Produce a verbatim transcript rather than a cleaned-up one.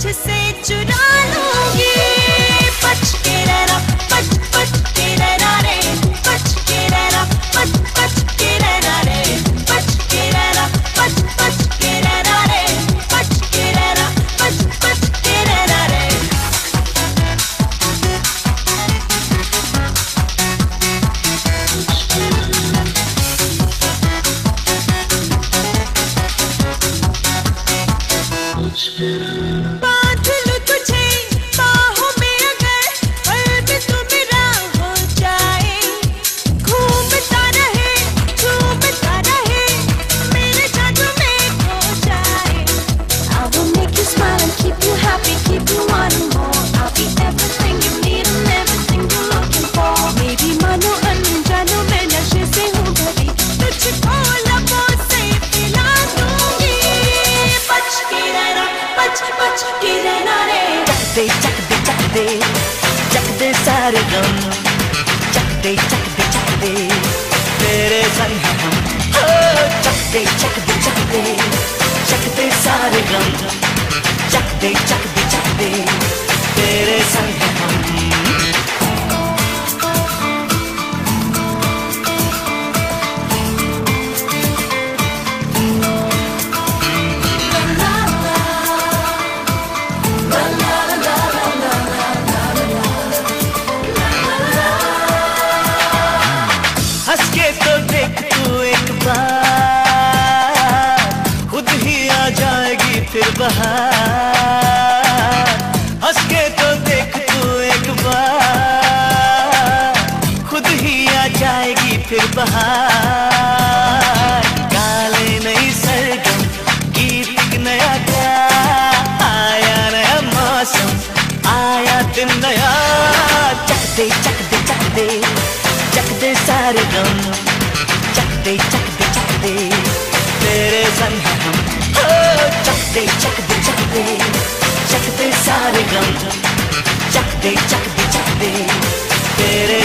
तुझसे चुरा लूंगी। बच के रहना, बच बच के रहना रे, बच के रहना, बच बच के रहना रे, बच के रहना, बच बच के रहना रे, बच के रहना, बच बच के रहना रे। बांध लूं तुझे बाहों में अगर पल भी तू मेरा हो जाए। घूमता रहे, झूमता रहे, मेरे जादू में खो जाए। I will make you smile and keep you happy, keep you wanting more. I'll be everything you need and everything you're looking for. मेरी मानो अनजानो मैं नशे से हूँ भरी, तुझको लबों से पिला दूंगी। बच के रहना, बच बच के रहना रे। चक दे चक दे चक दे चक दे सारे गम, चक दे चक दे चक दे तेरे संग हैं हम। हो चक दे चक दे चक दे चक दे सारे गम, चक दे चक दे चक दे तेरे संग हैं हम। हंस के तो देख तू एक बार, खुद ही आ जाएगी फिर बहार। हंस के तो देख तू एक बार, खुद ही आ जाएगी फिर बहार। काले नई सरगम, गीत एक नया क्या, आया नया मौसम, आया दिन नया। चक दे चक दे चक दे चक दे सारे गम, चक दे चक दे चक दे तेरे संग हैं हम। हो चक दे चक दे चक दे चक दे सारे गम, चक दे चक दे चक दे तेरे